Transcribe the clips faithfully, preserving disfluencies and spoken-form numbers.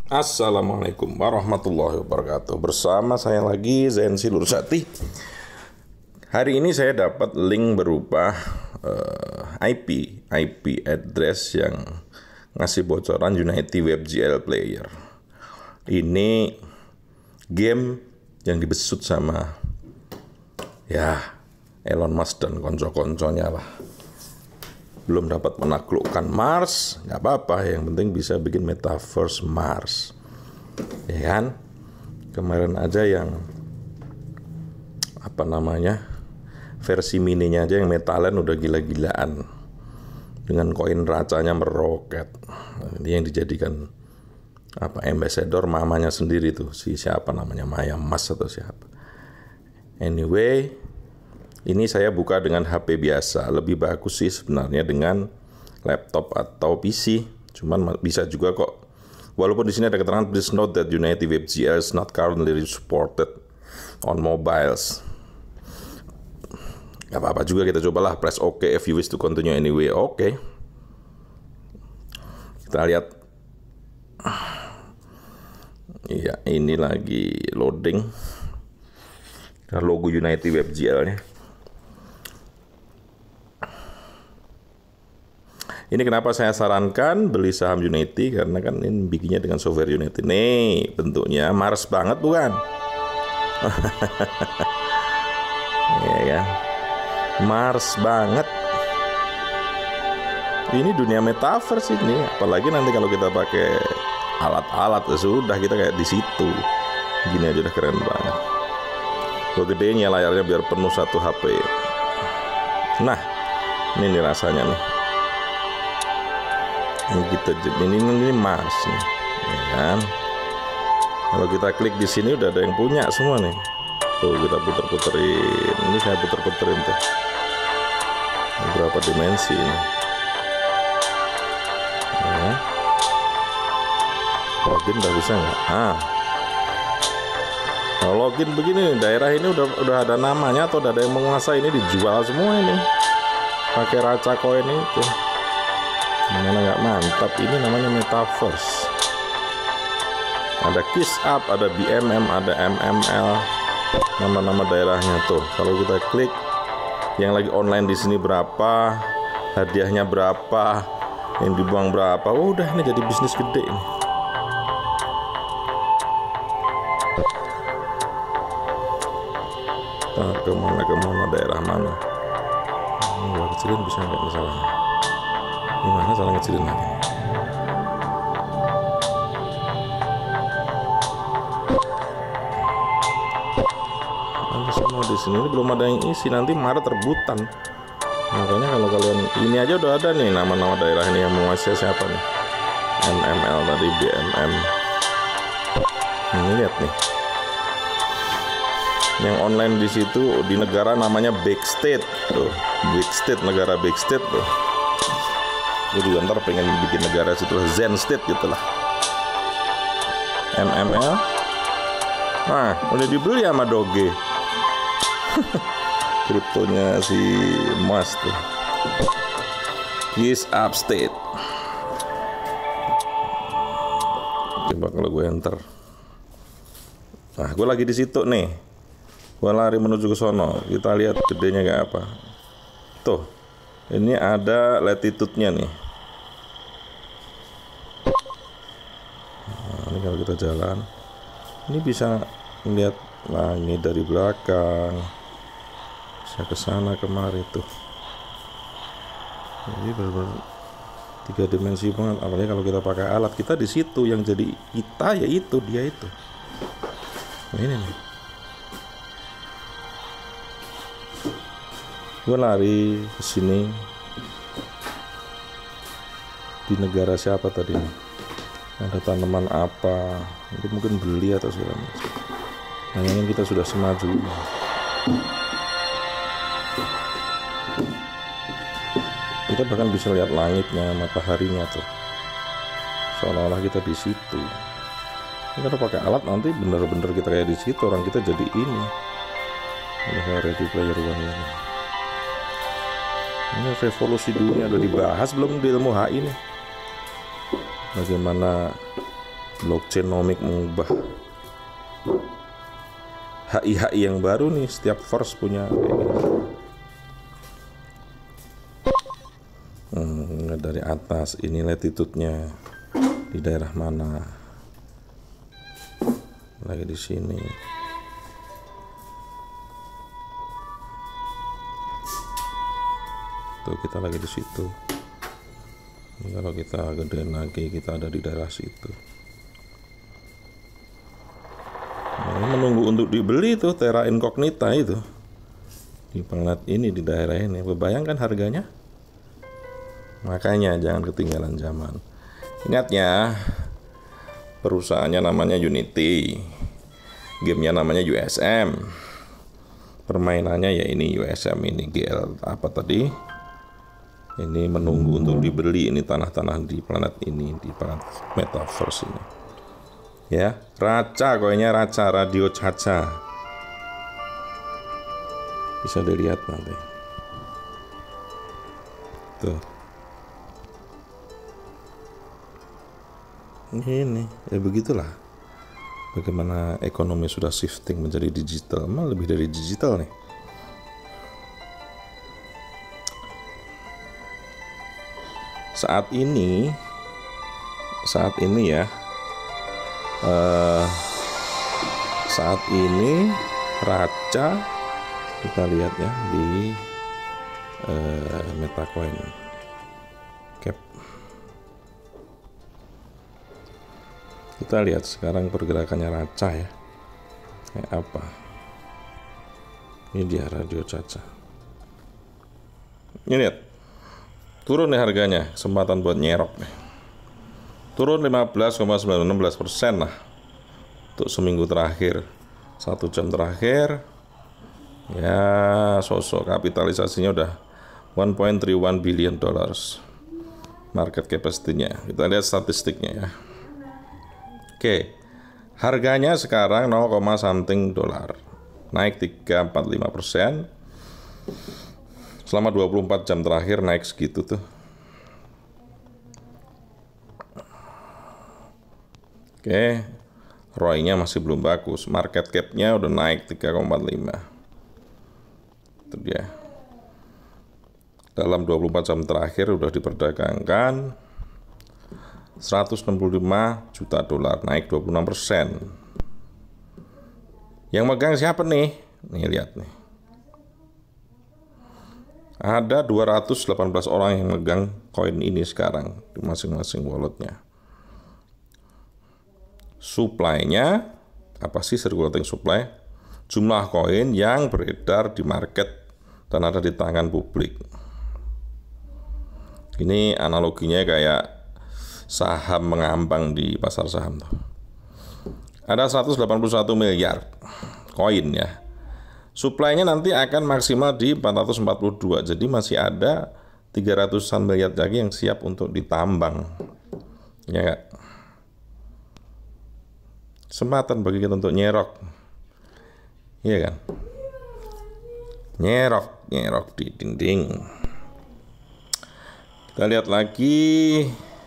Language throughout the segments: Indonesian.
Assalamualaikum warahmatullahi wabarakatuh. Bersama saya lagi Zensi Lursati. Hari ini saya dapat link berupa uh, I P I P address yang ngasih bocoran Unity WebGL Player. Ini game yang dibesut sama ya Elon Musk dan konco-konconya lah. Belum dapat menaklukkan Mars, nggak apa-apa, yang penting bisa bikin metaverse Mars, ya kan? Kemarin aja yang apa namanya versi mininya aja yang Metalen udah gila-gilaan dengan koin racanya meroket. Ini yang dijadikan apa ambassador mamanya sendiri tuh, si siapa namanya, Maya Mas atau siapa. Anyway, ini saya buka dengan H P biasa. Lebih bagus sih sebenarnya dengan laptop atau P C. Cuman bisa juga kok. Walaupun di sini ada keterangan please note that Unity WebGL is not currently supported on mobiles. Gak apa-apa juga, kita cobalah. Press OK if you wish to continue anyway. Oke. Okay. Kita lihat. Iya, ini lagi loading. Logo Unity WebGL-nya. Ini kenapa saya sarankan beli saham Unity, karena kan ini bikinnya dengan software Unity. Nih, bentuknya Mars banget bukan? Iya kan? Mars banget. Ini dunia metaverse ini, apalagi nanti kalau kita pakai alat-alat, sudah kita kayak di situ. Gini aja udah keren banget. Gue gedein ya layarnya biar penuh satu H P. Nah, ini nih rasanya nih. Ini kita ini, ini Mars nih, ya kan? Kalau kita klik di sini udah ada yang punya semua nih. Tuh kita puter-puterin. Ini saya puter-puterin tuh. Ini berapa dimensi ini? Ya. Login udah bisa nggak? Ah, kalau login begini, daerah ini udah udah ada namanya atau udah ada yang menguasai, ini dijual semua ini. Pakai raca koin itu. Gimana nggak mantap? Ini namanya metaverse. Ada Kiss Up, ada B M M, ada M M L, nama-nama daerahnya tuh. Kalau kita klik yang lagi online di sini berapa, hadiahnya berapa, yang dibuang berapa, oh, udah ini jadi bisnis gede ini. Nah, kemana kemana daerah mana? Ini gua kecilin bisa nggak misalnya? Gimana cara ngecilin lagi? Ada semua di sini. Ini belum ada yang isi, nanti Maret rebutan. Makanya kalau kalian ini aja udah ada nih nama-nama daerah ini yang menguasai siapa nih? M M L tadi, B M M. Ini lihat nih. Yang online di situ di negara namanya Backstate tuh, Backstate, negara Backstate tuh. Gue juga ntar pengen bikin negara situ Zen State gitu lah. M M L. Nah, udah dibeli sama Doge. Kriptonya si Mas tuh. Kiss Up State. Coba kalau gue enter. Nah, gue lagi di situ nih. Gue lari menuju ke sono. Kita lihat gedenya kayak apa. Tuh. Ini ada latitude-nya nih. Nah, ini kalau kita jalan, ini bisa melihat langit dari belakang, bisa ke sana kemari tuh. Jadi benar-benar tiga dimensi banget. Apalagi kalau kita pakai alat, kita di situ, yang jadi kita ya itu, dia itu. Nah, ini nih. Gue lari ke sini. Di negara siapa tadi? Ada tanaman apa? Itu mungkin beli atau segala macam. Hanya kita sudah semaju. Kita bahkan bisa lihat langitnya, mataharinya tuh. Seolah-olah kita di situ. Ini kalau pakai alat nanti bener-bener kita kayak di situ, orang kita jadi ini. Ini kayak Ready Player One ini. Ini revolusi dunia udah dibahas belum di ilmu H I nih? Bagaimana Blockchainomic mengubah H I H I yang baru nih, setiap force punya kayak gini. Hmm, dari atas ini latitude-nya di daerah mana? Lagi di sini. Tuh kita lagi di situ. Ini kalau kita gedein lagi, kita ada di daerah situ. Nah, menunggu untuk dibeli tuh Terra Incognita itu di planet ini, di daerah ini. Bayangkan harganya. Makanya jangan ketinggalan zaman. Ingat ya, perusahaannya namanya Unity, gamenya namanya U S M, permainannya ya ini U S M ini G L apa tadi? Ini menunggu untuk dibeli ini tanah-tanah di planet ini, di planet Metaverse ini. Ya, Raca, koinnya Raca, Radio Caca. Bisa dilihat nanti. Tuh. Ini, ya begitulah. Bagaimana ekonomi sudah shifting menjadi digital, malah lebih dari digital nih. Saat ini, saat ini ya, uh, saat ini Raca kita lihat ya di uh, Metacoin Cap. Kita lihat sekarang pergerakannya Raca ya, kayak apa. Ini dia Radio Caca. Ini lihat, turun nih harganya, kesempatan buat nyerok nih. Turun lima belas koma sembilan enam persen lah untuk seminggu terakhir, satu jam terakhir. Ya, sosok kapitalisasinya udah one point three one billion dollars market capacity-nya. Kita lihat statistiknya ya. Oke, harganya sekarang nol, something dolar, naik tiga koma empat lima persen. Selama dua puluh empat jam terakhir naik segitu tuh. Oke, R O I-nya masih belum bagus, market cap-nya udah naik tiga koma empat lima. Itu dia. Dalam dua puluh empat jam terakhir udah diperdagangkan seratus enam puluh lima juta dolar, naik dua puluh enam persen. Yang megang siapa nih? Nih lihat nih. Ada dua ratus delapan belas orang yang megang koin ini sekarang di masing-masing walletnya. Supply-nya apa sih circulating supply? Jumlah koin yang beredar di market dan ada di tangan publik. Ini analoginya kayak saham mengambang di pasar saham tuh. Ada seratus delapan puluh satu miliar koin ya. Suplainya nanti akan maksimal di empat ratus empat puluh dua. Jadi masih ada tiga ratusan miliar lagi yang siap untuk ditambang. Ya enggak? Kesempatan bagi kita untuk nyerok. Iya kan? Nyerok, nyerok di dinding. Kita lihat lagi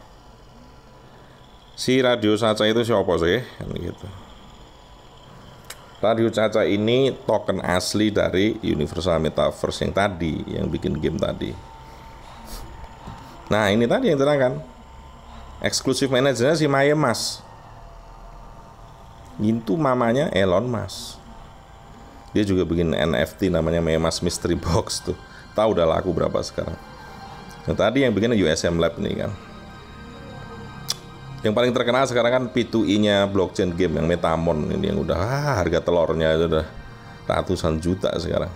si Radio Caca itu siapa sih? Gitu. Radio Caca ini token asli dari Universal Metaverse yang tadi, yang bikin game tadi. Nah ini tadi yang terangkan, eksklusif manajernya si Maya Mas. Itu mamanya Elon Musk. Dia juga bikin N F T namanya Maya Mas Mystery Box tuh. Tahu udah laku berapa sekarang. Nah tadi yang bikin U S M Lab nih kan. Yang paling terkenal sekarang kan P dua E-nya blockchain game yang Metamon ini, yang udah ah, harga telurnya itu udah ratusan juta sekarang.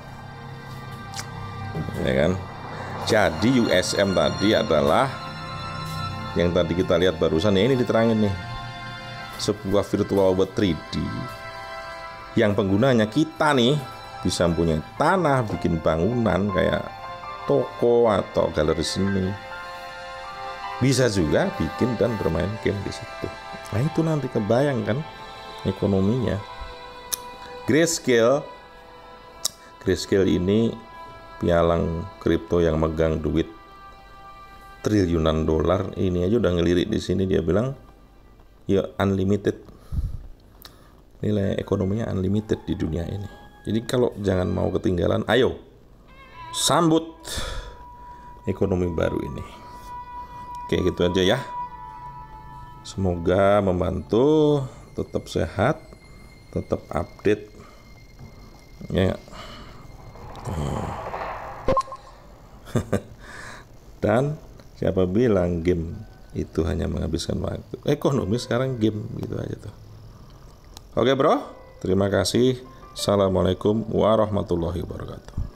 Ya kan? Jadi U S M tadi adalah yang tadi kita lihat barusan ya, ini diterangin nih. Sebuah virtual world tiga D yang penggunanya kita nih bisa punya tanah, bikin bangunan kayak toko atau galeri seni. Bisa juga bikin dan bermain game di situ. Nah itu nanti kebayang kan ekonominya. Grayscale, Grayscale ini pialang kripto yang megang duit triliunan dolar. Ini aja udah ngelirik di sini, dia bilang ya unlimited. Nilai ekonominya unlimited di dunia ini. Jadi kalau jangan mau ketinggalan, ayo sambut ekonomi baru ini. Oke, gitu aja ya. Semoga membantu, tetap sehat, tetap update. Ya. Hmm. Dan siapa bilang game itu hanya menghabiskan waktu? Ekonomi sekarang game gitu aja tuh. Oke bro, terima kasih. Assalamualaikum warahmatullahi wabarakatuh.